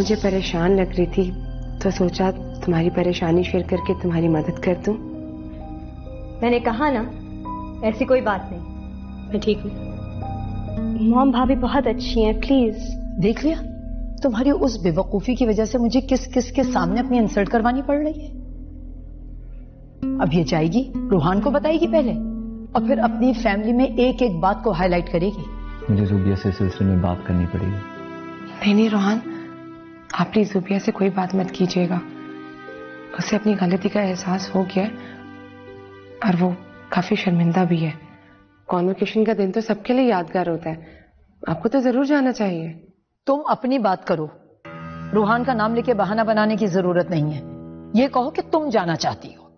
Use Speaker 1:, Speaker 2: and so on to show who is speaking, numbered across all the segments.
Speaker 1: मुझे परेशान लग रही थी तो सोचा तुम्हारी परेशानी शेयर करके तुम्हारी मदद कर दूं।
Speaker 2: मैंने कहा ना, ऐसी कोई बात नहीं, मैं ठीक हूँ। मॉम भाभी बहुत अच्छी हैं, प्लीज।
Speaker 3: देख लिया, तुम्हारी उस बेवकूफी की वजह से मुझे किस किस के सामने अपनी इंसल्ट करवानी पड़ रही है। अब ये जाएगी, रूहान को बताएगी पहले, और फिर अपनी फैमिली में एक एक बात को हाईलाइट करेगी।
Speaker 4: मुझे जुबिया से सिलसिले में बात करनी पड़ेगी।
Speaker 1: नहीं रोहान, आप प्लीज जुबिया से कोई बात मत कीजिएगा। उसे अपनी गलती का एहसास हो गया और वो काफी शर्मिंदा भी है। कॉन्वोकेशन का दिन तो सबके लिए यादगार होता है, आपको तो जरूर जाना चाहिए।
Speaker 3: तुम अपनी बात करो, रूहान का नाम लेके बहाना बनाने की जरूरत नहीं है। ये कहो कि तुम जाना चाहती हो।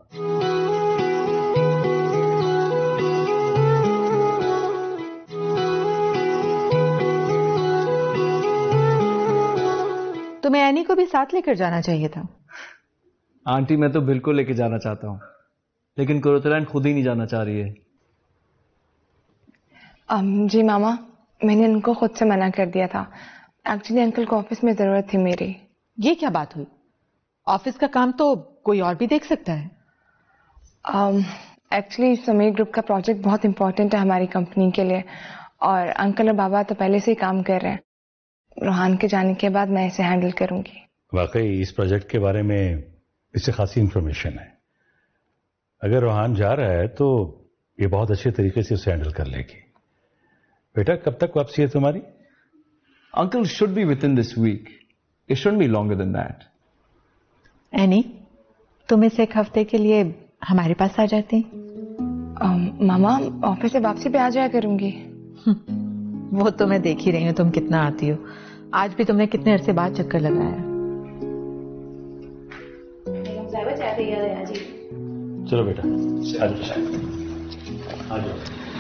Speaker 5: तुम्हें एनी को भी साथ लेकर जाना चाहिए था।
Speaker 4: आंटी, मैं तो बिल्कुल लेके जाना चाहता हूँ, लेकिन कोरतलैंड खुद ही नहीं जाना चाह रही है।
Speaker 1: जी मामा, मैंने इनको खुद से मना कर दिया था। एक्चुअली अंकल को ऑफिस में जरूरत थी मेरी।
Speaker 5: ये क्या बात हुई? ऑफिस का काम तो कोई और भी देख सकता है।
Speaker 1: एक्चुअली समीर ग्रुप का प्रोजेक्ट बहुत इंपॉर्टेंट है हमारी कंपनी के लिए, और अंकल और बाबा तो पहले से ही काम कर रहे हैं। रोहान के जाने के बाद मैं इसे हैंडल करूंगी।
Speaker 6: वाकई इस प्रोजेक्ट के बारे में इससे खासी इंफॉर्मेशन है। अगर रोहान जा रहा है तो ये बहुत अच्छे तरीके से उसे हैंडल कर लेगी। बेटा, कब तक वापसी है तुम्हारी?
Speaker 4: Uncle should be within this week. It shouldn't be longer than that.
Speaker 5: Annie, तुम इस एक हफ्ते के लिए हमारे पास आ जाती।
Speaker 1: मामा, ऑफिस से वापसी पे आ जाया करूंगी।
Speaker 5: वो तो मैं देख ही रही हूँ तुम कितना आती हो। आज भी तुमने कितने अरसे बाद चक्कर लगाया।
Speaker 6: चलो बेटा, आ जाओ।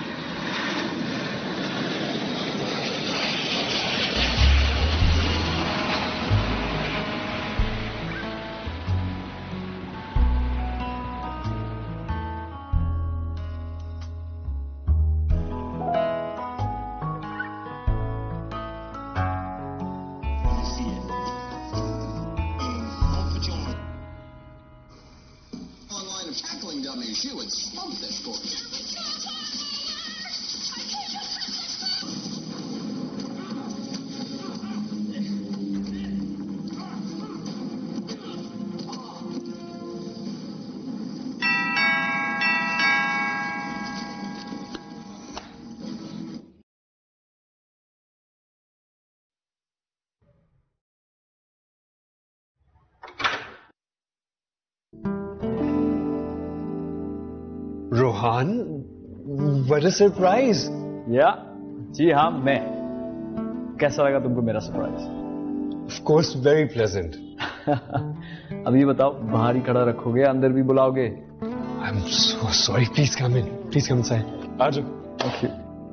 Speaker 7: Rohan, what a surprise!
Speaker 4: जी हाँ, मैं। कैसा लगा तुमको मेरा surprise?
Speaker 7: Of course, very pleasant.
Speaker 4: अभी बताओ, बाहर ही खड़ा रखोगे, अंदर भी बुलाओगे?
Speaker 7: I'm so sorry. Please come in. Please come inside. आ जाओ।
Speaker 4: Okay.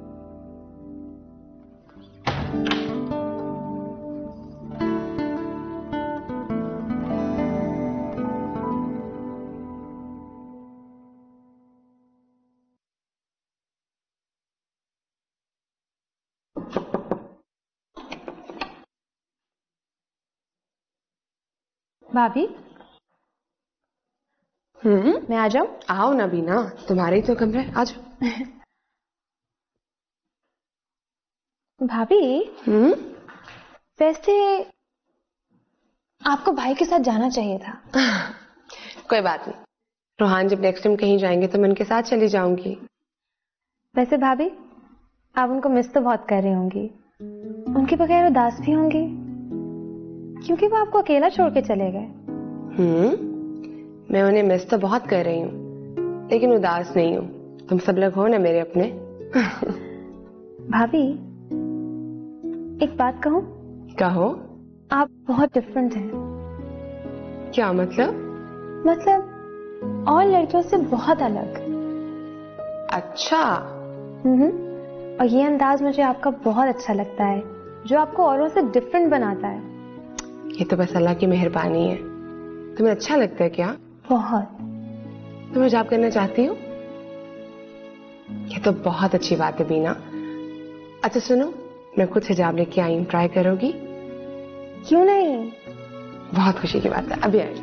Speaker 2: भाभी, मैं आ जाऊं?
Speaker 1: आओ ना बीना, तुम्हारे ही तो कमरा है, आ जाओ।
Speaker 2: भाभी, वैसे आपको भाई के साथ जाना चाहिए था।
Speaker 1: कोई बात नहीं, रोहान जब नेक्स्ट टाइम कहीं जाएंगे तो मैं उनके साथ चली जाऊंगी।
Speaker 2: वैसे भाभी, आप उनको मिस तो बहुत कर रही होंगी। उनके बगैर उदास भी होंगी, क्योंकि वो आपको अकेला छोड़ के चले गए।
Speaker 1: मैं उन्हें मिस तो बहुत कर रही हूँ, लेकिन उदास नहीं हूँ। तुम सब लोग हो ना मेरे अपने।
Speaker 2: भाभी, एक बात कहूं?
Speaker 1: कहो।
Speaker 2: आप बहुत डिफरेंट हैं।
Speaker 1: क्या मतलब?
Speaker 2: मतलब और लड़कियों से बहुत अलग।
Speaker 1: अच्छा।
Speaker 2: और ये अंदाज मुझे आपका बहुत अच्छा लगता है, जो आपको औरों से डिफरेंट बनाता है।
Speaker 1: ये तो बस अल्लाह की मेहरबानी है। तुम्हें अच्छा लगता है क्या?
Speaker 2: बहुत।
Speaker 1: तुम हिजाब करना चाहती हो? ये तो बहुत अच्छी बात है बीना। अच्छा सुनो, मैं खुद हिजाब लेके आई हूँ, ट्राई करोगी?
Speaker 2: क्यों नहीं,
Speaker 1: बहुत खुशी की बात है। अभी आइए।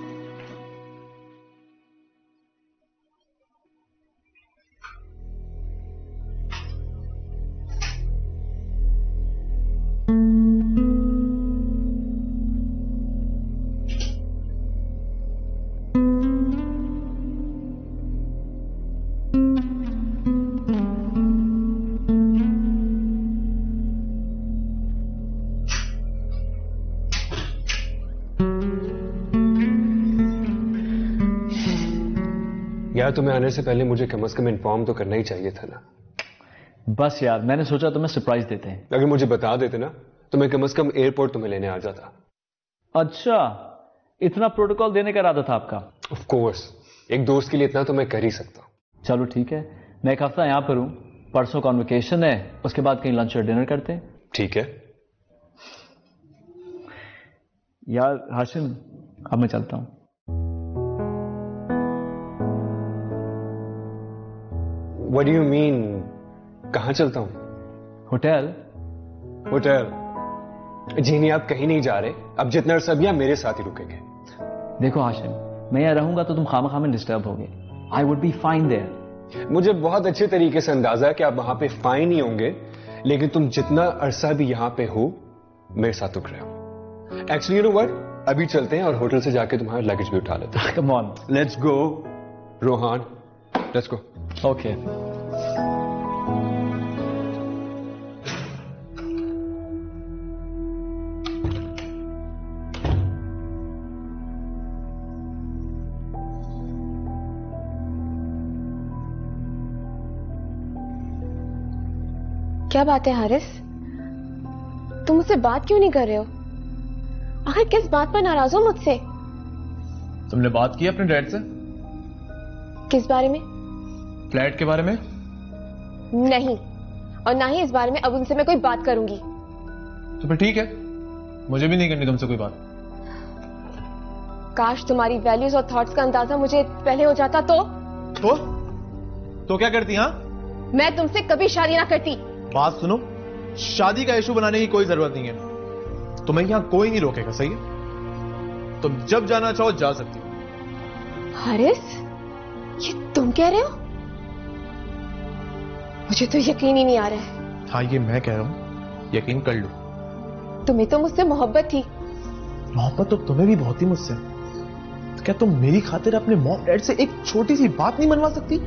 Speaker 7: यार तुम्हें आने से पहले मुझे कम से कम इन्फॉर्म तो करना ही चाहिए था ना।
Speaker 4: बस यार, मैंने सोचा तुम्हें सरप्राइज देते हैं।
Speaker 7: अगर मुझे बता देते ना तो मैं कम से कम एयरपोर्ट तुम्हें लेने आ जाता।
Speaker 4: अच्छा, इतना प्रोटोकॉल देने का इरादा था आपका?
Speaker 7: ऑफ कोर्स, एक दोस्त के लिए इतना तो मैं कर ही सकता हूँ।
Speaker 4: चलो ठीक है, मैं एक हफ्ता यहां पर हूं, परसों कॉन्वोकेशन है, उसके बाद कहीं लंच और डिनर करते हैं।
Speaker 7: ठीक है
Speaker 4: यार हाशिम, अब मैं चलता हूं।
Speaker 7: What do you mean? कहां चलता हूं?
Speaker 4: होटल।
Speaker 7: होटल? जी नहीं, आप कहीं नहीं जा रहे। अब जितना अरसा भी आप मेरे साथ ही रुकेंगे।
Speaker 4: देखो हाशिम, मैं यहाँ रहूंगा तो तुम खामा खामा डिस्टर्ब होगे। I would be fine there.
Speaker 7: मुझे बहुत अच्छे तरीके से अंदाजा है कि आप वहां पे फाइन ही होंगे, लेकिन तुम जितना अरसा भी यहां पे हो मेरे साथ रुक रहे हो। एक्चुअली यू नो व्हाट, अभी चलते हैं और होटल से जाके तुम्हारा लगेज भी उठा लेते हैं।
Speaker 4: Come on,
Speaker 7: let's go Rohan, let's go.
Speaker 4: Okay.
Speaker 2: क्या बात है हारिस, तुम मुझसे बात क्यों नहीं कर रहे हो? आखिर किस बात पर नाराज हो मुझसे?
Speaker 8: तुमने बात की अपने डैड से?
Speaker 2: किस बारे में?
Speaker 8: फ्लैट के बारे में?
Speaker 2: नहीं, और ना ही इस बारे में अब उनसे मैं कोई बात करूंगी।
Speaker 8: तो फिर ठीक है, मुझे भी नहीं करनी तुमसे कोई बात।
Speaker 2: काश तुम्हारी वैल्यूज और थॉट्स का अंदाजा मुझे पहले हो जाता तो
Speaker 8: क्या करती? हाँ,
Speaker 2: मैं तुमसे कभी शादी ना करती।
Speaker 8: बात सुनो, शादी का इशू बनाने की कोई जरूरत नहीं है। तुम्हें यहां कोई नहीं रोकेगा, सही है? तुम जब जाना चाहो जा सकती हो।
Speaker 2: हारिस, ये तुम कह रहे हो? मुझे तो यकीन ही नहीं आ रहा है।
Speaker 8: हाँ, ये मैं कह रहा हूं, यकीन कर लो।
Speaker 2: तुम्हें तो मुझसे मोहब्बत थी।
Speaker 8: मोहब्बत तो तुम्हें भी बहुत थी मुझसे। तो क्या तुम मेरी खातिर अपने मॉम डैड से एक छोटी सी बात नहीं मनवा सकती?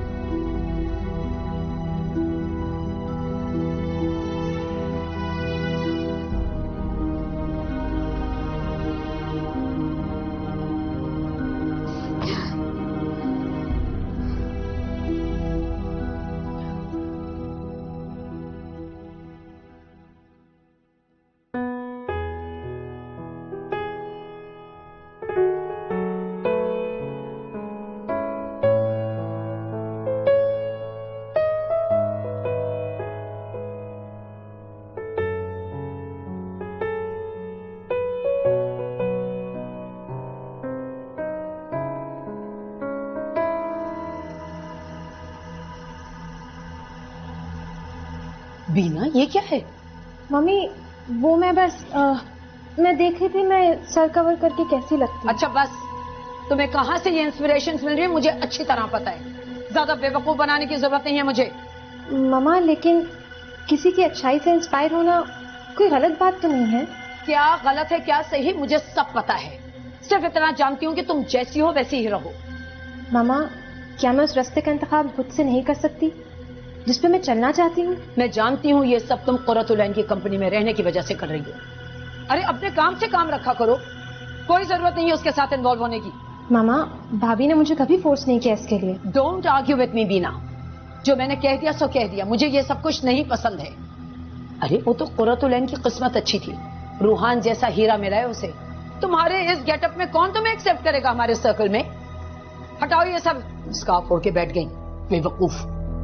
Speaker 3: बीना, ये क्या है?
Speaker 2: मम्मी, वो मैं बस मैं देख रही थी मैं सर कवर करके कैसी लगती।
Speaker 3: अच्छा बस, तुम्हें कहां से ये इंस्पिरेशंस मिल रही है मुझे अच्छी तरह पता है। ज्यादा बेवकूफ बनाने की जरूरत नहीं है मुझे।
Speaker 2: मम्मा, लेकिन किसी की अच्छाई से इंस्पायर होना कोई गलत बात तो नहीं है।
Speaker 3: क्या गलत है क्या सही मुझे सब पता है। सिर्फ इतना जानती हूँ कि तुम जैसी हो वैसी ही रहो।
Speaker 2: मामा, क्या मैं उस रास्ते का इंतखाब खुद से नहीं कर सकती जिस पे मैं चलना चाहती हूँ?
Speaker 3: मैं जानती हूँ ये सब तुम कुर्रतुलैन की कंपनी में रहने की वजह से कर रही हो। अरे अपने काम से काम रखा करो, कोई जरूरत नहीं है उसके साथ इन्वॉल्व होने की।
Speaker 2: मामा, भाभी ने मुझे कभी फोर्स नहीं किया इसके लिए।
Speaker 3: Don't argue with me Beena. जो मैंने कह दिया सो कह दिया, मुझे ये सब कुछ नहीं पसंद है। अरे वो तो कुर्रतुलैन की किस्मत अच्छी थी, रूहान जैसा हीरा मिला है उसे। तुम्हारे इस गेटअप में कौन तुम्हें एक्सेप्ट करेगा हमारे सर्कल में? हटाओ ये सब। स्कार्फ ओढ़ के बैठ गई बेवकूफ।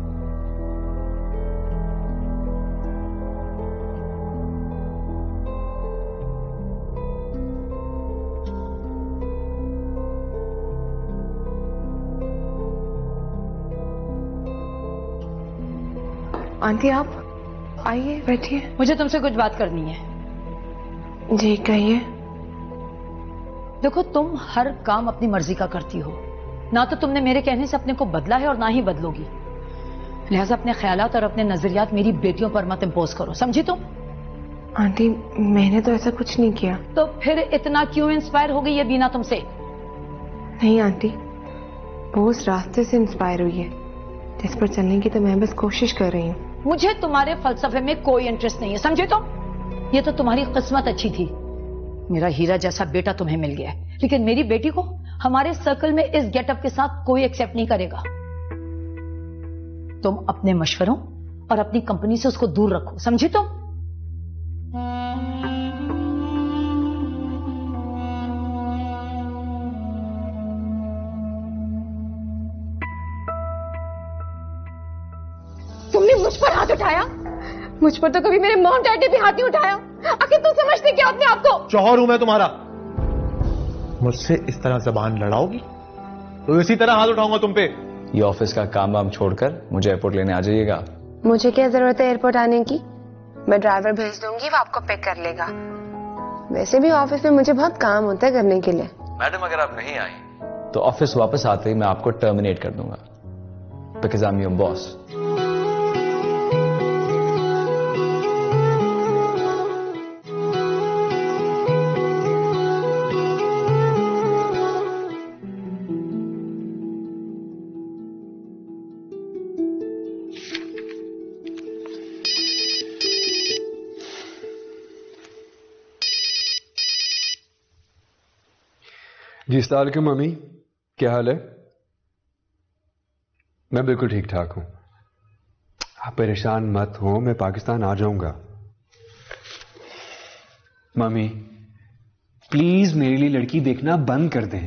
Speaker 1: आंटी, आप आइए, बैठिए।
Speaker 3: मुझे तुमसे कुछ बात करनी है।
Speaker 1: जी कहिए।
Speaker 3: देखो, तुम हर काम अपनी मर्जी का करती हो। ना तो तुमने मेरे कहने से अपने को बदला है और ना ही बदलोगी। लिहाजा अपने ख्यालात और अपने नजरियात मेरी बेटियों पर मत इम्पोज करो, समझी तुम?
Speaker 1: आंटी, मैंने तो ऐसा कुछ नहीं किया।
Speaker 3: तो फिर इतना क्यों इंस्पायर हो गई है बीना तुमसे?
Speaker 1: नहीं आंटी, वो उस रास्ते से इंस्पायर हुई है जिस पर चलने की तो मैं बस कोशिश कर रही हूँ।
Speaker 3: मुझे तुम्हारे फलसफे में कोई इंटरेस्ट नहीं है, समझे तुम? ये तो तुम्हारी किस्मत अच्छी थी, मेरा हीरा जैसा बेटा तुम्हें मिल गया है, लेकिन मेरी बेटी को हमारे सर्कल में इस गेटअप के साथ कोई एक्सेप्ट नहीं करेगा। तुम अपने मशवरों और अपनी कंपनी से उसको दूर रखो, समझी तुम?
Speaker 2: तुमने मुझ पर हाथ उठाया? मुझ पर तो कभी मेरे मॉम डैडी भी हाथ नहीं उठाया। आखिर तुम समझते क्या अपने आप को?
Speaker 8: जौहर हूं मैं तुम्हारा। मुझसे इस तरह जबान लड़ाओगी तो इसी तरह हाथ उठाऊंगा तुम पे।
Speaker 7: ये ऑफिस का काम वाम छोड़कर मुझे एयरपोर्ट लेने आ जाइएगा।
Speaker 1: मुझे क्या जरूरत है एयरपोर्ट आने की? मैं ड्राइवर भेज दूंगी, वो आपको पिक कर लेगा। वैसे भी ऑफिस में मुझे बहुत काम होता है करने के लिए।
Speaker 7: मैडम, अगर आप नहीं आई तो ऑफिस वापस आते ही मैं आपको टर्मिनेट कर दूंगा, because I am your boss. जी अस्सलाम वालेकुम मम्मी, क्या हाल है? मैं बिल्कुल ठीक ठाक हूं, आप परेशान मत हो, मैं पाकिस्तान आ जाऊंगा। मम्मी प्लीज मेरे लिए लड़की देखना बंद कर दें।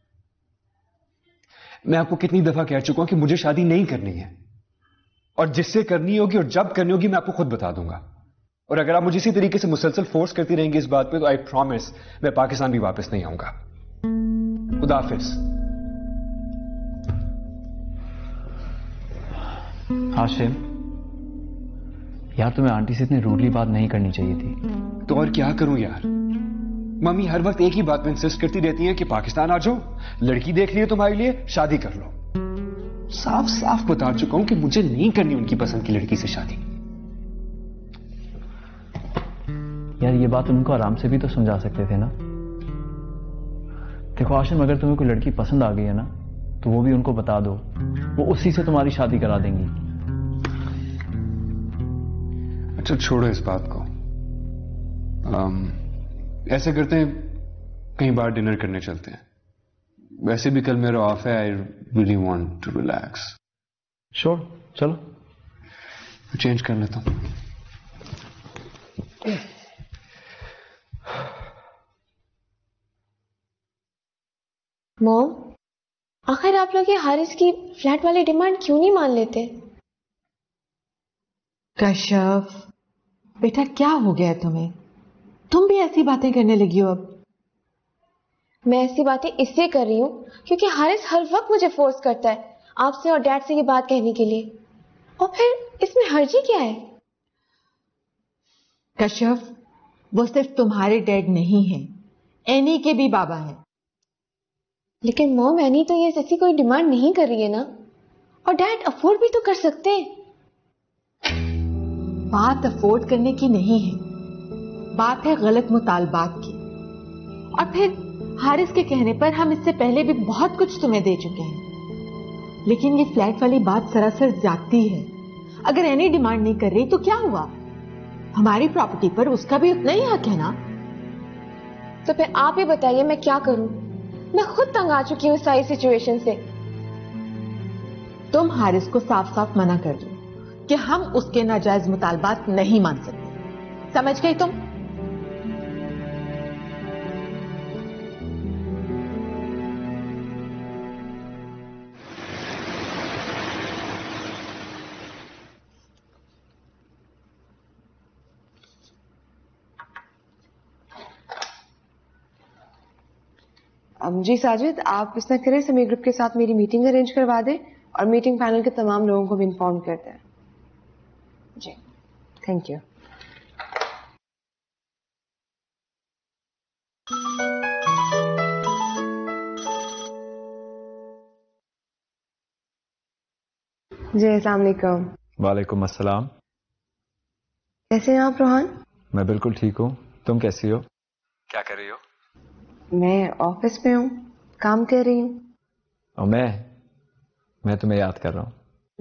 Speaker 7: मैं आपको कितनी दफा कह चुका हूं कि मुझे शादी नहीं करनी है, और जिससे करनी होगी और जब करनी होगी मैं आपको खुद बता दूंगा। और अगर आप मुझे इसी तरीके से मुसलसल फोर्स करती रहेंगे इस बात पे तो आई प्रॉमिस मैं पाकिस्तान भी वापस नहीं आऊंगा। खुदा हाफिज।
Speaker 4: हाशिम, यार तुम्हें आंटी से इतनी रूडली बात नहीं करनी चाहिए थी।
Speaker 7: तो और क्या करूं यार, मम्मी हर वक्त एक ही बात पे इंसिस्ट करती रहती है कि पाकिस्तान आ जाओ, लड़की देख लिए तुम्हारे लिए, शादी कर लो। साफ साफ बता चुका हूं कि मुझे नहीं करनी उनकी पसंद की लड़की से शादी।
Speaker 4: यार ये बात उनको आराम से भी तो समझा सकते थे ना। देखो आशिम, अगर तुम्हें कोई लड़की पसंद आ गई है ना तो वो भी उनको बता दो, वो उसी से तुम्हारी शादी करा देंगी।
Speaker 7: अच्छा छोड़ो इस बात को, ऐसे करते हैं कहीं बाहर डिनर करने चलते हैं। वैसे भी कल मेरा ऑफ है, I really want to relax.
Speaker 4: Sure, चलो
Speaker 7: चेंज कर लेता हूं।
Speaker 2: मॉम, आखिर आप लोग ये हारिस की फ्लैट वाली डिमांड क्यों नहीं मान लेते?
Speaker 5: कश्यप बेटा, क्या हो गया तुम्हें? तुम भी ऐसी बातें करने लगी हो अब?
Speaker 2: मैं ऐसी बातें इसलिए कर रही हूँ क्योंकि हारिस हर वक्त मुझे फोर्स करता है आपसे और डैड से ये बात कहने के लिए, और फिर इसमें हर्जी क्या है?
Speaker 5: कश्यप, वो सिर्फ तुम्हारे डैड नहीं है, एनी के भी बाबा हैं।
Speaker 2: लेकिन मॉम, एनी तो ये ऐसी कोई डिमांड नहीं कर रही है ना, और डैड अफोर्ड भी तो कर सकते हैं।
Speaker 5: बात अफोर्ड करने की नहीं है, बात है गलत मुतालबात की। और फिर हारिस के कहने पर हम इससे पहले भी बहुत कुछ तुम्हें दे चुके हैं, लेकिन ये फ्लैट वाली बात सरासर ज्यादती है। अगर एनी डिमांड नहीं कर रही तो क्या हुआ? हमारी प्रॉपर्टी पर उसका भी उतना ही हक है ना।
Speaker 2: तो फिर आप ही बताइए मैं क्या करूं? मैं खुद तंग आ चुकी हूं सारी सिचुएशन से।
Speaker 5: तुम हारिस को साफ साफ मना कर दो कि हम उसके नाजायज मुतालबात नहीं मान सकते, समझ गई तुम?
Speaker 1: जी साजिद, आप इस तरह करें, समीर ग्रुप के साथ मेरी मीटिंग अरेंज करवा दें और मीटिंग पैनल के तमाम लोगों को भी इन्फॉर्म कर दें। जी थैंक यू। जी अस्सलाम वालेकुम।
Speaker 7: वालेकुम अस्सलाम।
Speaker 1: कैसे हैं आप रोहान?
Speaker 7: मैं बिल्कुल ठीक हूँ, तुम कैसी हो? क्या कर रही हो?
Speaker 1: मैं ऑफिस में हूँ, काम कर रही हूँ।
Speaker 7: और मैं तुम्हें याद कर रहा हूँ।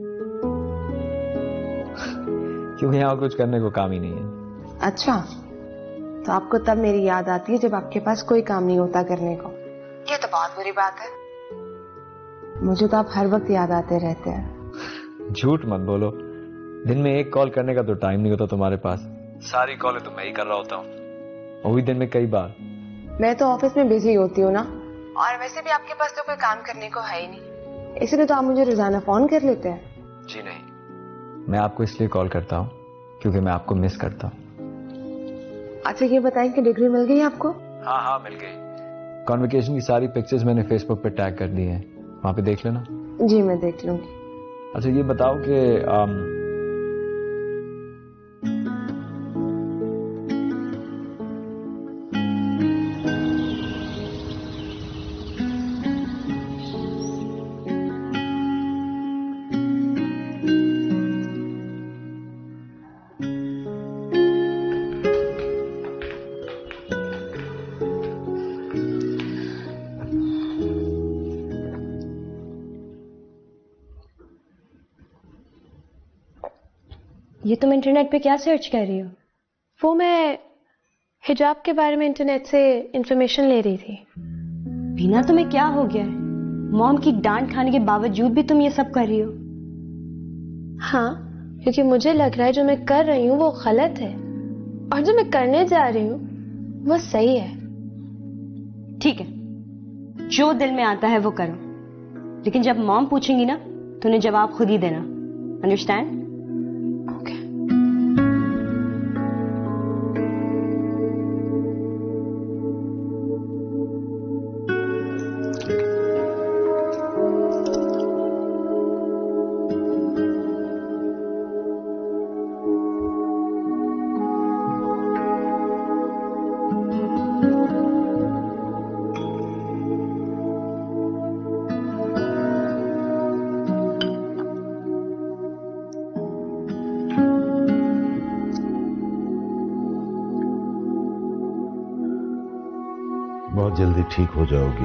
Speaker 7: क्योंकि यहाँ कुछ करने को काम ही नहीं है।
Speaker 1: अच्छा, तो आपको तब मेरी याद आती है जब आपके पास कोई काम नहीं होता करने को। ये तो बहुत बुरी बात है। मुझे तो आप हर वक्त याद आते रहते हैं।
Speaker 7: झूठ मत बोलो, दिन में एक कॉल करने का तो टाइम नहीं होता तुम्हारे पास। सारी कॉलें तो मैं ही कर रहा होता हूँ, वो भी दिन में कई बार।
Speaker 1: मैं तो ऑफिस में बिजी होती हूँ ना, और वैसे भी आपके पास तो कोई काम करने को है ही नहीं, इसलिए तो आप मुझे रोजाना फोन कर लेते हैं।
Speaker 7: जी नहीं, मैं आपको इसलिए कॉल करता हूँ क्योंकि मैं आपको मिस करता हूँ।
Speaker 1: अच्छा ये बताएं कि डिग्री मिल गई आपको?
Speaker 7: हाँ मिल गई। कॉन्वोकेशन की सारी पिक्चर्स मैंने फेसबुक पे टैग कर दी हैं, वहां पे देख लेना।
Speaker 1: जी मैं देख लूंगी।
Speaker 7: अच्छा ये बताओ कि
Speaker 2: ये तुम इंटरनेट पे क्या सर्च कर रही हो? वो मैं हिजाब के बारे में इंटरनेट से इंफॉर्मेशन ले रही थी।
Speaker 9: बीना तुम्हें क्या हो गया है? मॉम की डांट खाने के बावजूद भी तुम ये सब कर रही हो?
Speaker 2: हाँ, क्योंकि मुझे लग रहा है जो मैं कर रही हूँ वो गलत है, और जो मैं करने जा रही हूँ वो सही है।
Speaker 9: ठीक है, जो दिल में आता है वो करो, लेकिन जब मॉम पूछेंगी ना तो उन्हें जवाब खुद ही देना। अंडरस्टैंड?
Speaker 10: बहुत जल्दी ठीक हो जाओगी।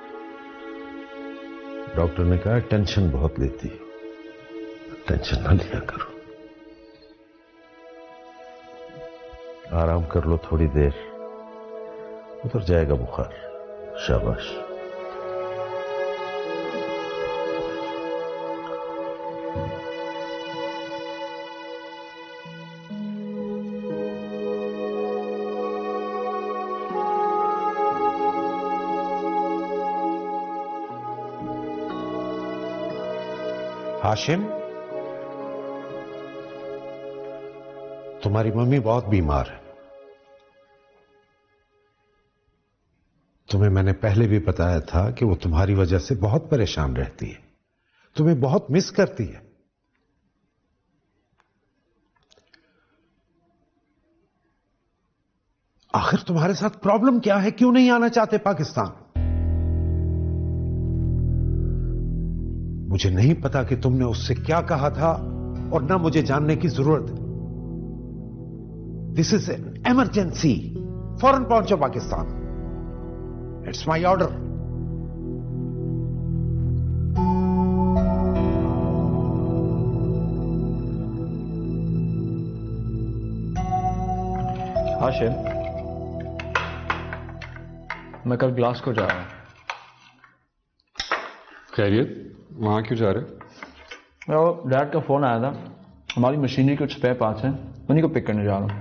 Speaker 10: डॉक्टर ने कहा टेंशन बहुत लेती है, टेंशन ना लिया करो। आराम कर लो थोड़ी देर, उतर जाएगा बुखार। शाबाश। हाशिम, तुम्हारी मम्मी बहुत बीमार है। तुम्हें मैंने पहले भी बताया था कि वो तुम्हारी वजह से बहुत परेशान रहती है, तुम्हें बहुत मिस करती है। आखिर तुम्हारे साथ प्रॉब्लम क्या है? क्यों नहीं आना चाहते पाकिस्तान? मुझे नहीं पता कि तुमने उससे क्या कहा था, और ना मुझे जानने की जरूरत है। This is an emergency. फौरन पहुंचो Pakistan. It's my order.
Speaker 7: Hashim, मैं कल ग्लास को जा रहा हूं। खैरियत? वहां क्यों जा रहे हो? डैड का फोन आया था, हमारी मशीनरी के कुछ स्पेयर पार्ट्स हैं, उन्हीं को पिक करने जा रहा हूं।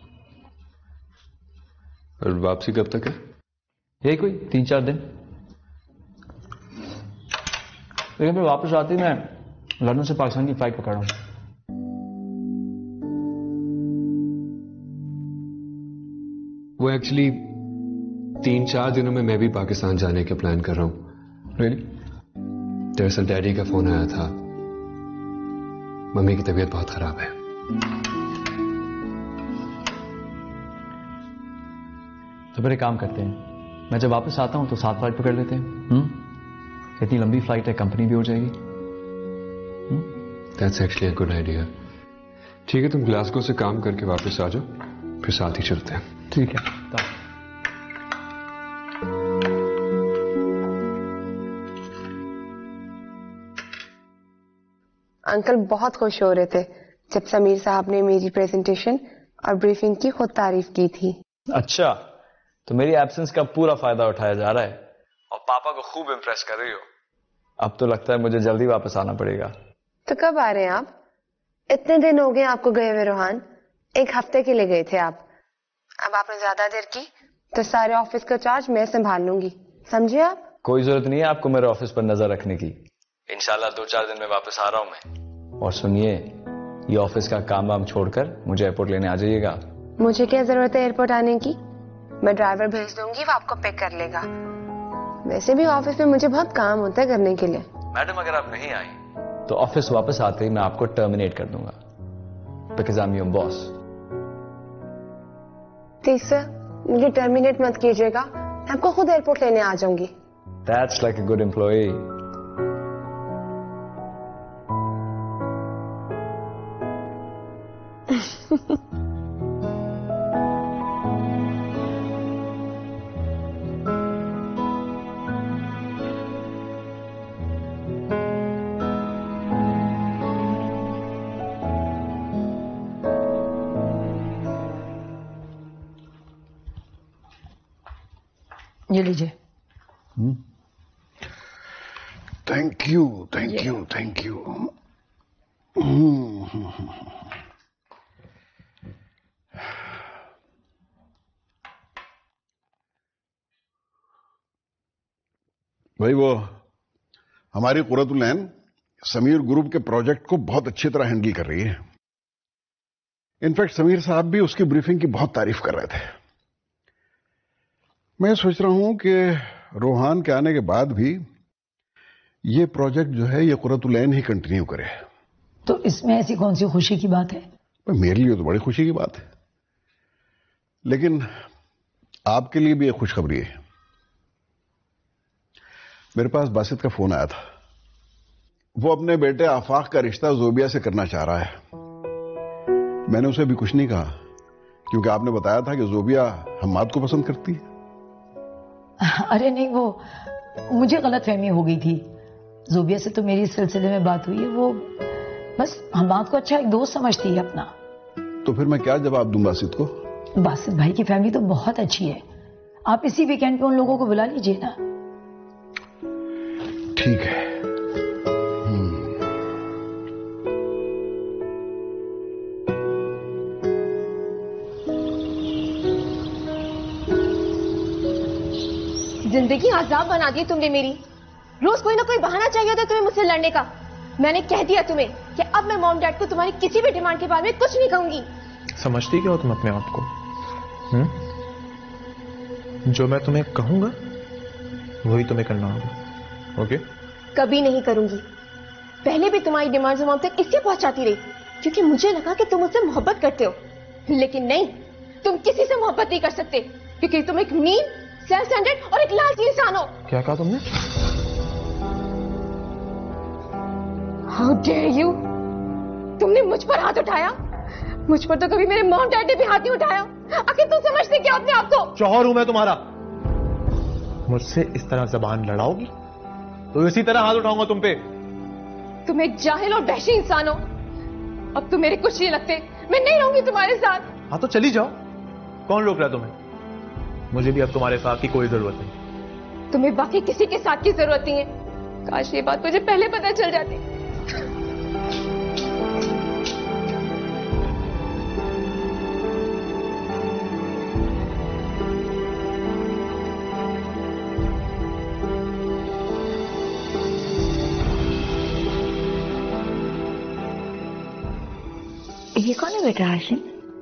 Speaker 7: और वापसी कब तक है? यही कोई 3-4 दिन। लेकिन फिर वापस आते ही मैं लंदन से पाकिस्तान की फ्लाइट पकड़ रहा हूं। वो एक्चुअली 3-4 दिनों में मैं भी पाकिस्तान जाने का प्लान कर रहा हूं। रियली? दरअसल डैडी का फोन आया था, मम्मी की तबीयत बहुत खराब है। तो फिर एक काम करते हैं, मैं जब वापस आता हूं तो 7 फ्लाइट पकड़ लेते हैं। इतनी लंबी फ्लाइट है, कंपनी भी हो जाएगी। That's actually a good idea. ठीक है, तुम ग्लासगो से काम करके वापस आ जाओ, फिर साथ ही चलते हैं।
Speaker 4: ठीक है।
Speaker 1: अंकल बहुत खुश हो रहे थे जब समीर साहब ने मेरी प्रेजेंटेशन और ब्रीफिंग की खुद तारीफ की थी।
Speaker 4: अच्छा, तो मेरी एब्सेंस का पूरा फायदा उठाया जा रहा है और पापा को खूब इम्प्रेस कर रही हो। अब तो लगता है मुझे जल्दी वापस आना पड़ेगा।
Speaker 1: तो कब आ रहे हैं आप? इतने दिन हो गए आपको गए हुए रोहान, 1 हफ्ते के लिए गए थे आप। अब आपने ज्यादा देर की तो सारे ऑफिस का चार्ज मैं संभाल लूंगी, समझे आप?
Speaker 4: कोई जरूरत नहीं है आपको मेरे ऑफिस पर नजर रखने की। इंशाल्लाह 2-4 दिन में वापस आ रहा हूं मैं। और सुनिए, ये ऑफिस का काम वाम छोड़कर मुझे एयरपोर्ट लेने आ जाइएगा।
Speaker 1: मुझे क्या जरूरत है एयरपोर्ट आने की? मैं ड्राइवर भेज दूंगी, वो आपको पिक कर लेगा। वैसे भी ऑफिस में मुझे बहुत काम होता है करने के लिए।
Speaker 4: मैडम, अगर आप नहीं आई तो ऑफिस वापस आते ही मैं आपको टर्मिनेट कर दूंगा, because I am your boss.
Speaker 1: ठीक सर, मुझे टर्मिनेट मत कीजिएगा, मैं आपको खुद एयरपोर्ट लेने आ जाऊंगी।
Speaker 4: That's like a good employee.
Speaker 3: ये लीजिए।
Speaker 10: Thank you, thank you, thank you. भाई वो हमारी कुरतुलैन समीर ग्रुप के प्रोजेक्ट को बहुत अच्छी तरह हैंडल कर रही है। इनफैक्ट समीर साहब भी उसकी ब्रीफिंग की बहुत तारीफ कर रहे थे। मैं सोच रहा हूं कि रोहान के आने के बाद भी ये प्रोजेक्ट जो है ये कुरतुलैन ही कंटिन्यू करे।
Speaker 3: तो इसमें ऐसी कौन सी खुशी की बात है?
Speaker 10: मेरे लिए तो बड़ी खुशी की बात है, लेकिन आपके लिए भी एक खुशखबरी है। मेरे पास बासित का फोन आया था। वो अपने बेटे आफाक का रिश्ता जोबिया से करना चाह रहा है। मैंने उसे भी कुछ नहीं कहा, क्योंकि आपने बताया था कि जोबिया हम्माद को पसंद करती है।
Speaker 3: अरे नहीं, वो मुझे गलतफहमी हो गई थी। जोबिया से तो मेरी इस सिलसिले में बात हुई है। वो बस हम्माद को अच्छा एक दोस्त समझती है अपना।
Speaker 10: तो फिर मैं क्या जवाब दूं बासित को?
Speaker 3: बासित भाई की फैमिली तो बहुत अच्छी है। आप इसी वीकेंड पे उन लोगों को बुला लीजिए ना।
Speaker 10: ठीक है।
Speaker 2: जिंदगी आजाब बना दी तुमने मेरी। रोज कोई ना कोई बहाना चाहिए होता तुम्हें मुझसे लड़ने का। मैंने कह दिया तुम्हें कि अब मैं मॉम डैड को तुम्हारी किसी भी डिमांड के बारे में कुछ नहीं कहूंगी।
Speaker 8: समझती क्या हो तुम अपने आप को? जो मैं तुम्हें कहूंगा वही तुम्हें करना होगा। ओके?
Speaker 2: कभी नहीं करूंगी। पहले भी तुम्हारी डिमांड्स मॉम तक इसलिए पहुंचाती रही क्योंकि मुझे लगा कि तुम मुझसे मोहब्बत करते हो, लेकिन नहीं, तुम किसी से मोहब्बत नहीं कर सकते क्योंकि तुम एक मीन, सेल्फ सेंटर्ड और एक लालची इंसान हो।
Speaker 8: क्या कहा तुमने?
Speaker 2: How dare you! तुमने मुझ पर हाथ उठाया। मुझ पर तो कभी मेरे मॉम डैड ने भी हाथ नहीं उठाया। आखिर तुम समझते क्या अपने आप को?
Speaker 8: जौहर हूं मैं तुम्हारा। मुझसे इस तरह जबान लड़ाओगी तो इसी तरह हाथ उठाऊंगा तुम पे।
Speaker 2: तुम एक जाहिल और वहशी इंसान हो। अब तुम मेरे कुछ नहीं लगते। मैं नहीं रहूंगी तुम्हारे साथ।
Speaker 8: हाँ तो चली जाओ, कौन रोक रहा है तुम्हें? मुझे भी अब तुम्हारे साथ की कोई जरूरत नहीं।
Speaker 2: तुम्हें बाकी किसी के साथ की जरूरत नहीं है। काश ये बात मुझे पहले पता चल जाती।
Speaker 3: ये कौन है बेटा हाशिम?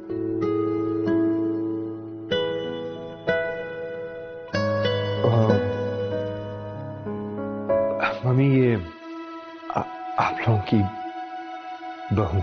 Speaker 7: मम्मी, ये आप लोगों की बहू।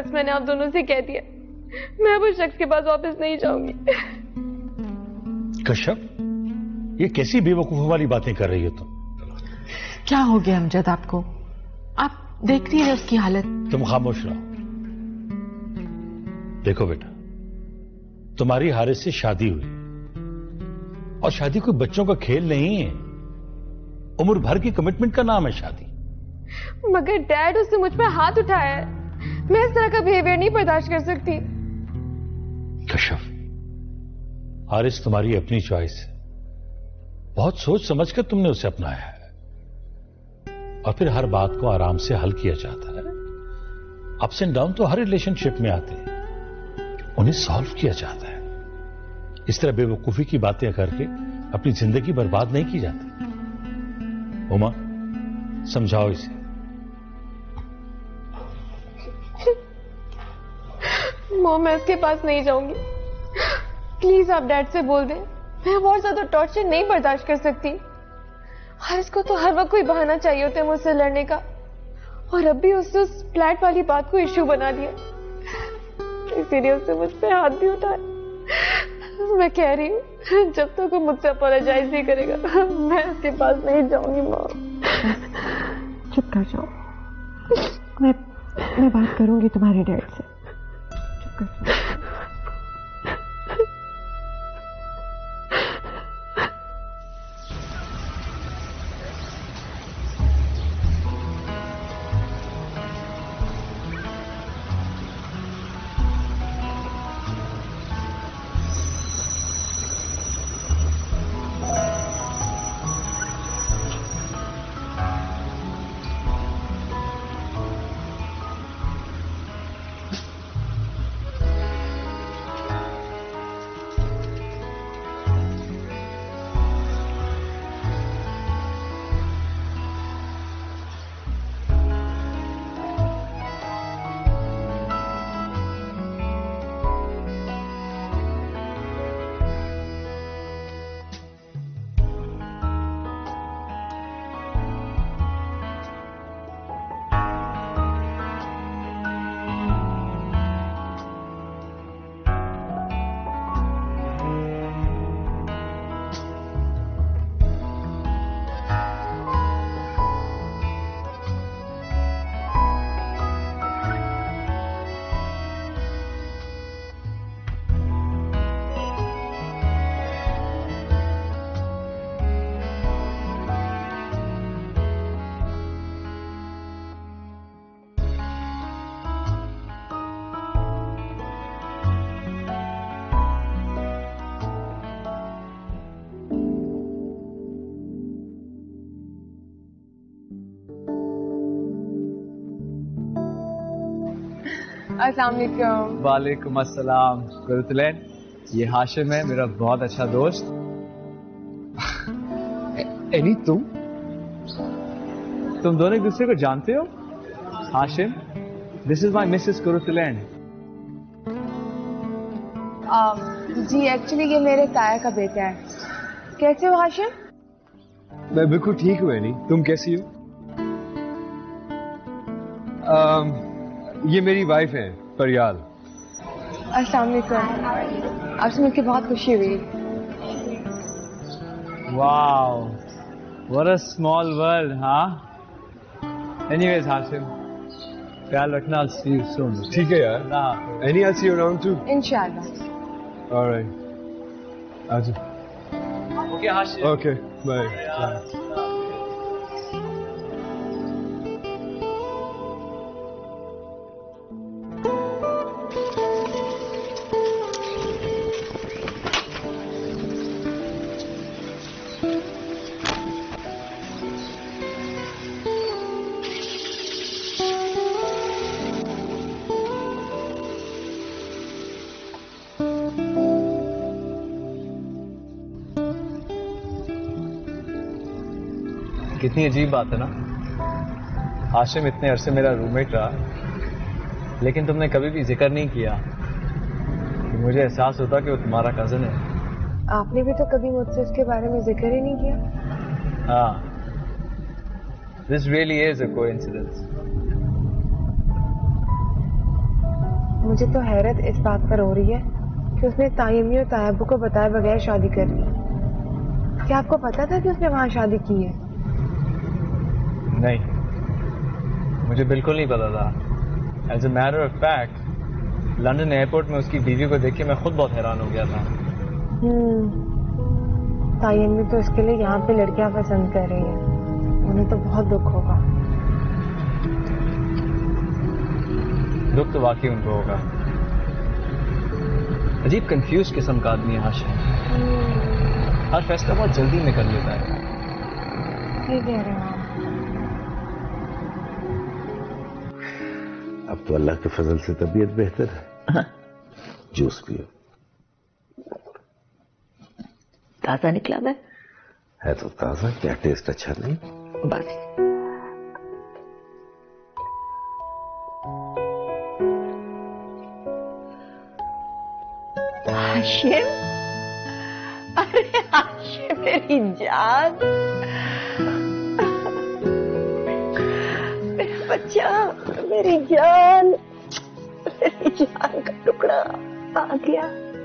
Speaker 2: वर्ड्स मैंने आप दोनों से कह दिया, मैं अब उस शख्स के पास वापस नहीं जाऊंगी।
Speaker 6: कश्यप, ये कैसी बेवकूफों वाली बातें कर रही हो तुम?
Speaker 5: क्या हो गया अमजद आपको? आप देख रही है उसकी हालत।
Speaker 6: तुम खामोश रहो। देखो बेटा, तुम्हारी हारिस से शादी हुई और शादी कोई बच्चों का खेल नहीं है, उम्र भर की कमिटमेंट का नाम है शादी।
Speaker 2: मगर डैड, उसने मुझ पर हाथ उठाया है, मैं इस तरह का बिहेवियर नहीं बर्दाश्त कर सकती।
Speaker 6: कश्यप, हारिस तुम्हारी अपनी चॉइस है, बहुत सोच समझकर तुमने उसे अपनाया है और फिर हर बात को आराम से हल किया जाता है। अप्स एंड डाउन तो हर रिलेशनशिप में आते हैं, उन्हें सॉल्व किया जाता है। इस तरह बेवकूफी की बातें करके अपनी जिंदगी बर्बाद नहीं की जाती। उमा, समझाओ इसे।
Speaker 2: मॉम, मैं उसके पास नहीं जाऊंगी, प्लीज आप डैड से बोल दें, मैं अब और ज्यादा टॉर्चर नहीं बर्दाश्त कर सकती। हारिस को तो हर वक्त कोई बहाना चाहिए होता है मुझसे लड़ने का, और अब भी उसने उस फ्लैट वाली बात को इश्यू बना दिया, इसीलिए उसने मुझ पे हाथ भी उठाया। मैं कह रही हूँ, जब तक वो मुझसे अपोलोजाइज नहीं करेगा मैं उसके पास नहीं जाऊंगी। मॉम,
Speaker 5: चुप कर जाओ, मैं बात करूंगी तुम्हारे डैड से। चुप कर जाओ।
Speaker 1: अस्सलाम वालेकुम।
Speaker 4: वालेकुम अस्सलाम। गुरुतलैन, ये हाशिम है, मेरा बहुत अच्छा दोस्त। एनी, तुम दोनों एक दूसरे को जानते हो? Hashim, this is my missus Qurratulain.
Speaker 1: जी एक्चुअली ये मेरे ताया का बेटा है। कैसे हो हाशिम?
Speaker 7: मैं बिल्कुल ठीक हूँ एनी, तुम कैसी हो? ये मेरी वाइफ है परियाल।
Speaker 1: अस्सलाम वालेकुम, आपसे मिलकर बहुत खुशी हुई।
Speaker 4: Wow, what a small world, हाँ? एनीवेज हाशिम, ख्याल रखना, I'll see you soon.
Speaker 7: ठीक है यार। Annie, I'll see you around too.
Speaker 1: इंशाल्लाह।
Speaker 7: Alright. आजा।
Speaker 4: ओके हाशिम।
Speaker 7: Okay, bye.
Speaker 4: कितनी अजीब बात है ना, हाशिम इतने अरसे मेरा रूममेट रहा, लेकिन तुमने कभी भी जिक्र नहीं किया कि मुझे एहसास होता कि वो तुम्हारा कजन है।
Speaker 1: आपने भी तो कभी मुझसे उसके बारे में जिक्र ही नहीं किया।
Speaker 4: हाँ, this really is a coincidence.
Speaker 1: मुझे तो हैरत इस बात पर हो रही है कि उसने तायमी और तायबू को बताए बगैर शादी कर ली। क्या आपको पता था कि उसने वहां शादी की है?
Speaker 4: नहीं, मुझे बिल्कुल नहीं पता था। As a matter of fact London airport में उसकी बीवी को देख के मैं खुद बहुत हैरान हो गया था।
Speaker 1: तायमी तो इसके लिए यहाँ पे लड़कियां पसंद कर रही है। उन्हें तो बहुत दुख होगा।
Speaker 4: दुख तो वाकई उनको होगा। अजीब कंफ्यूज किस्म का आदमी है हाशिम। हर फैसला बहुत जल्दी में कर लेता है।
Speaker 1: ठीक कह रहे हो आप।
Speaker 10: अब तो अल्लाह के फजल से तबीयत बेहतर है। जूस पियो।
Speaker 3: ताजा निकला
Speaker 10: है तो ताजा, क्या टेस्ट अच्छा नहीं?
Speaker 3: बस हाशिम, अरे हाशिम मेरी जान, मेरा बच्चा, मेरी जान का टुकड़ा आ गया।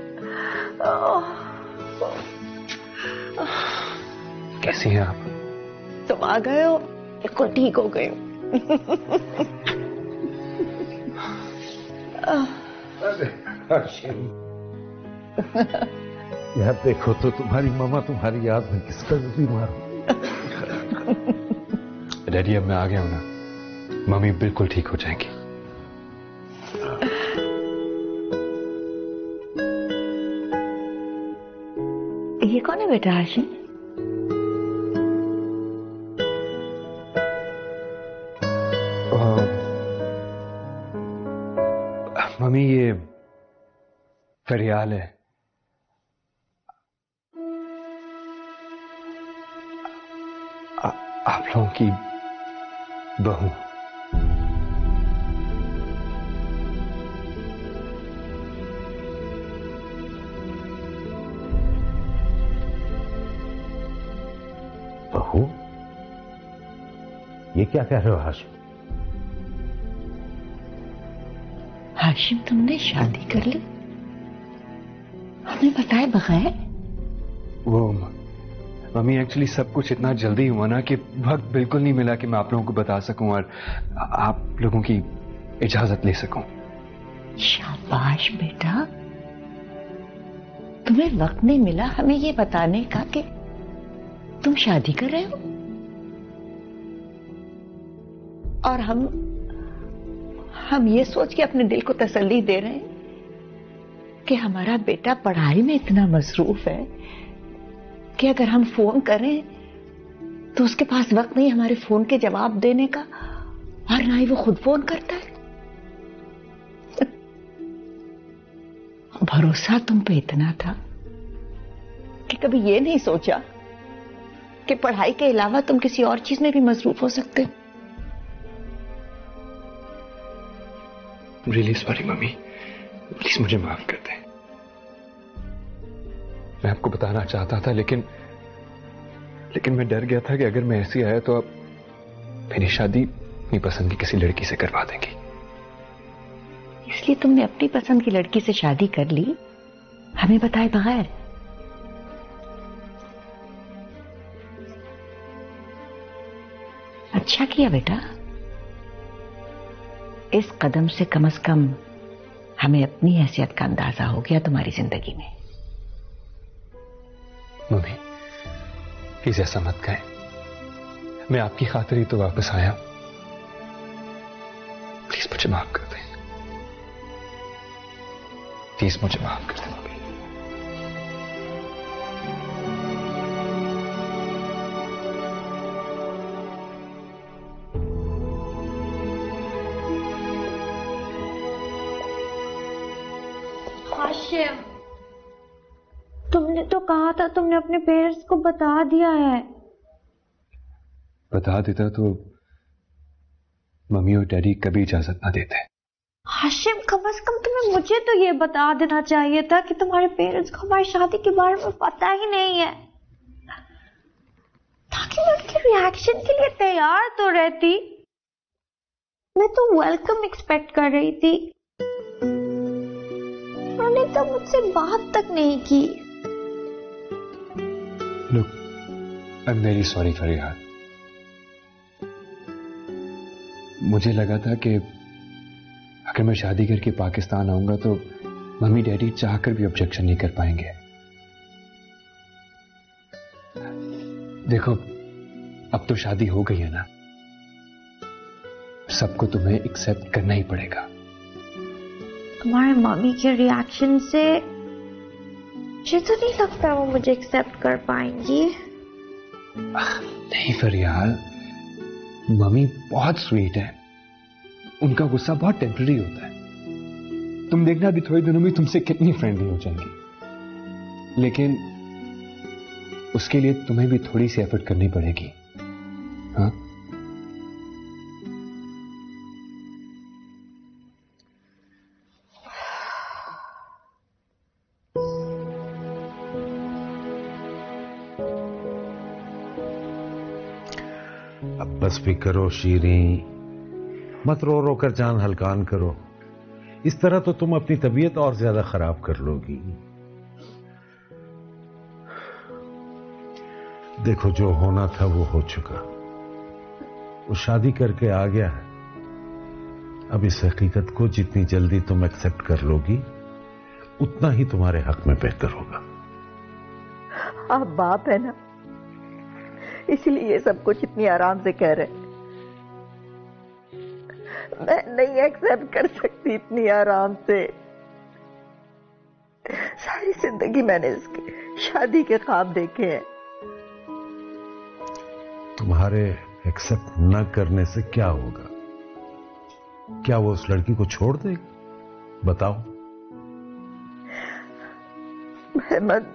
Speaker 7: कैसी हैं आप?
Speaker 3: तुम आ गए हो, बिल्कुल ठीक हो गए हो।
Speaker 10: यार देखो तो तुम्हारी मामा तुम्हारी याद में किस कदर बीमार हो।
Speaker 7: डैडी अब मैं आ गया हूं ना, मम्मी बिल्कुल ठीक हो जाएंगी।
Speaker 3: ये कौन है बेटा हाशिम?
Speaker 7: मम्मी ये फरियाल है। आप लोगों की बहू।
Speaker 10: बहू? ये क्या कह रहे हो हाशिम?
Speaker 3: हाशिम तुमने शादी कर ली हमें बताए बगैर?
Speaker 7: वो मम्मी एक्चुअली सब कुछ इतना जल्दी हुआ ना कि वक्त बिल्कुल नहीं मिला कि मैं आप लोगों को बता सकूं और आप लोगों की इजाजत ले सकूं।
Speaker 3: शाबाश बेटा, तुम्हें वक्त नहीं मिला हमें ये बताने का कि तुम शादी कर रहे हो, और हम ये सोच के अपने दिल को तसल्ली दे रहे हैं कि हमारा बेटा पढ़ाई में इतना मसरूफ है कि अगर हम फोन करें तो उसके पास वक्त नहीं हमारे फोन के जवाब देने का, और ना ही वो खुद फोन करता है। भरोसा तुम पे इतना था कि कभी ये नहीं सोचा कि पढ़ाई के अलावा तुम किसी और चीज में भी मसरूफ हो सकते हो।
Speaker 7: रियली सॉरी मम्मी, प्लीज मुझे माफ कर दें। मैं आपको बताना चाहता था लेकिन मैं डर गया था कि अगर मैं ऐसे आया तो आप मेरी शादी अपनी पसंद की किसी लड़की से करवा देंगी।
Speaker 3: इसलिए तुमने अपनी पसंद की लड़की से शादी कर ली हमें बताए बगैर? अच्छा किया बेटा, इस कदम से कम हमें अपनी हैसियत का अंदाजा हो गया तुम्हारी जिंदगी में।
Speaker 7: मम्मी प्लीज ऐसा मत कहें, मैं आपकी खातिर ही तो वापस आया। प्लीज मुझे माफ कर दें, प्लीज मुझे माफ कर दें मम्मी।
Speaker 11: हाशिम, तुमने तो कहा था तुमने अपने पेरेंट्स को बता दिया है।
Speaker 7: बता देता तो मम्मी और डैडी कभी इजाजत ना देते।
Speaker 11: हाशिम कम से कम तुम्हें मुझे तो ये बता देना चाहिए था कि तुम्हारे पेरेंट्स को हमारी शादी के बारे में पता ही नहीं है, ताकि मैं उनके रिएक्शन के लिए तैयार तो रहती। मैं तो वेलकम एक्सपेक्ट कर रही थी। तक मुझसे बात तक नहीं की।
Speaker 7: Look, I'm very sorry फरियाद। मुझे लगा था कि अगर मैं शादी करके पाकिस्तान आऊंगा तो मम्मी डैडी चाहकर भी ऑब्जेक्शन नहीं कर पाएंगे। देखो, अब तो शादी हो गई है ना, सबको तुम्हें एक्सेप्ट करना ही पड़ेगा।
Speaker 11: तुम्हारे मम्मी के रिएक्शन से मुझे तो नहीं लगता वो मुझे एक्सेप्ट कर पाएंगी।
Speaker 7: नहीं फरियाद, मम्मी बहुत स्वीट है, उनका गुस्सा बहुत टेम्पररी होता है। तुम देखना अभी थोड़े दिनों में तुमसे कितनी फ्रेंडली हो जाएंगी, लेकिन उसके लिए तुम्हें भी थोड़ी सी एफर्ट करनी पड़ेगी। हाँ,
Speaker 10: अब बस भी करो शीरी, मत रो रो कर जान हल्कान करो। इस तरह तो तुम अपनी तबीयत और ज्यादा खराब कर लोगी। देखो, जो होना था वो हो चुका, वो शादी करके आ गया है। अब इस हकीकत को जितनी जल्दी तुम एक्सेप्ट कर लोगी उतना ही तुम्हारे हक में बेहतर होगा।
Speaker 3: आप बाप है ना, इसलिए ये सब कुछ इतनी आराम से कह रहे। मैं नहीं एक्सेप्ट कर सकती इतनी आराम से। सारी जिंदगी मैंने इसकी शादी के ख्वाब देखे हैं।
Speaker 10: तुम्हारे एक्सेप्ट न करने से क्या होगा? क्या वो उस लड़की को छोड़ देगी? बताओ।
Speaker 3: अहमद,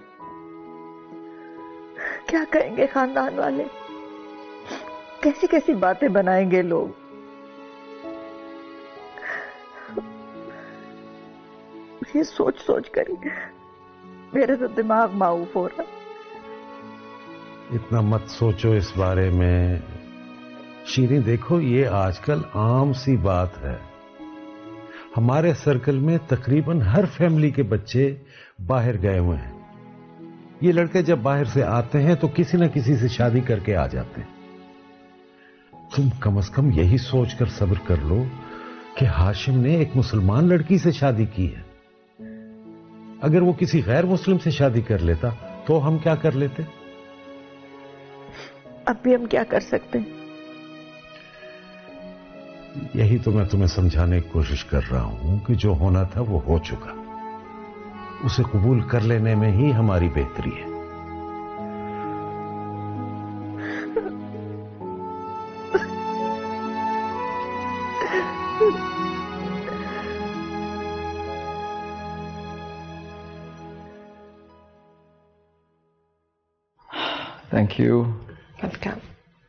Speaker 3: क्या कहेंगे खानदान वाले? कैसी कैसी बातें बनाएंगे लोग? ये सोच सोच कर मेरे तो दिमाग माऊफ हो रहा।
Speaker 10: इतना मत सोचो इस बारे में शीरी। देखो, ये आजकल आम सी बात है। हमारे सर्कल में तकरीबन हर फैमिली के बच्चे बाहर गए हुए हैं। ये लड़के जब बाहर से आते हैं तो किसी न किसी से शादी करके आ जाते हैं। तुम कम से कम यही सोचकर सब्र कर लो कि हाशिम ने एक मुसलमान लड़की से शादी की है। अगर वो किसी गैर मुस्लिम से शादी कर लेता तो हम क्या कर लेते?
Speaker 3: अब भी हम क्या कर सकते हैं?
Speaker 10: यही तो मैं तुम्हें समझाने की कोशिश कर रहा हूं कि जो होना था वो हो चुका। उसे कबूल कर लेने में ही हमारी बेहतरी है।
Speaker 4: Thank you.
Speaker 1: वेलकम।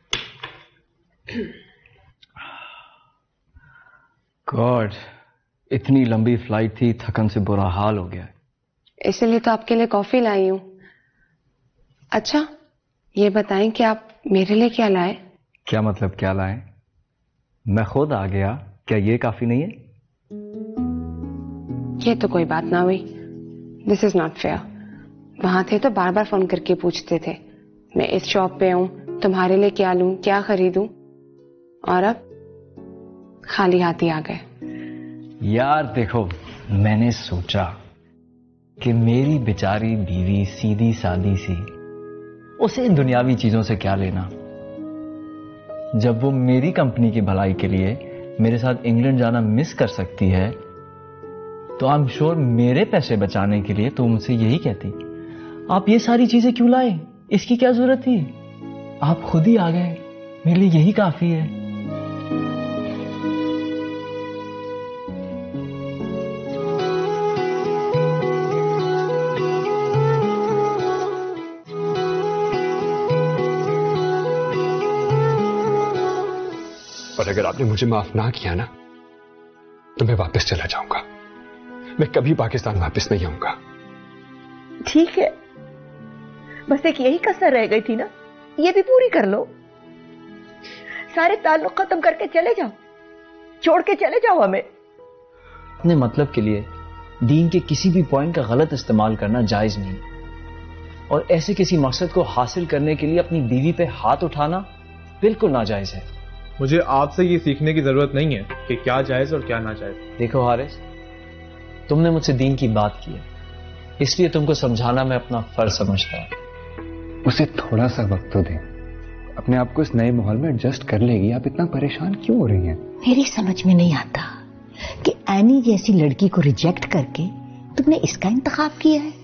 Speaker 4: गॉड, इतनी लंबी फ्लाइट थी, थकन से बुरा हाल हो गया।
Speaker 1: इसलिए तो आपके लिए कॉफी लाई हूं। अच्छा, ये बताएं कि आप मेरे लिए क्या लाए?
Speaker 4: क्या मतलब क्या लाए? मैं खुद आ गया, क्या ये काफी नहीं है?
Speaker 1: ये तो कोई बात ना हुई। This is not fair. वहां थे तो बार बार फोन करके पूछते थे मैं इस शॉप पे हूं, तुम्हारे लिए क्या लूं, क्या खरीदूं, और अब खाली हाथ ही आ गए।
Speaker 4: यार देखो, मैंने सोचा कि मेरी बेचारी बीवी सीधी सादी सी, उसे इन दुनियावी चीजों से क्या लेना। जब वो मेरी कंपनी की भलाई के लिए मेरे साथ इंग्लैंड जाना मिस कर सकती है तो आई एम श्योर मेरे पैसे बचाने के लिए तो मुझसे यही कहती, आप ये सारी चीजें क्यों लाए, इसकी क्या जरूरत थी, आप खुद ही आ गए, मेरे लिए यही काफी है।
Speaker 7: और अगर आपने मुझे माफ ना किया ना तो मैं वापस चला जाऊंगा। मैं कभी पाकिस्तान वापस नहीं आऊंगा।
Speaker 3: ठीक है, बस एक यही कसर रह गई थी ना, ये भी पूरी कर लो। सारे ताल्लुक खत्म करके चले जाओ, छोड़ के चले जाओ हमें।
Speaker 4: अपने मतलब के लिए दीन के किसी भी पॉइंट का गलत इस्तेमाल करना जायज नहीं, और ऐसे किसी मकसद को हासिल करने के लिए अपनी बीवी पे हाथ उठाना बिल्कुल नाजायज है।
Speaker 8: मुझे आपसे ये सीखने की जरूरत नहीं है कि क्या जायज और क्या नाजायज।
Speaker 4: देखो हारिस, तुमने मुझसे दीन की बात की है, इसलिए तुमको समझाना मैं अपना फर्ज समझता हूं।
Speaker 7: उसे थोड़ा सा वक्त तो दें, अपने आप को इस नए माहौल में एडजस्ट कर लेगी। आप इतना परेशान क्यों हो रही हैं?
Speaker 3: मेरी समझ में नहीं आता कि एनी जैसी लड़की को रिजेक्ट करके तुमने इसका इंतखाब किया है।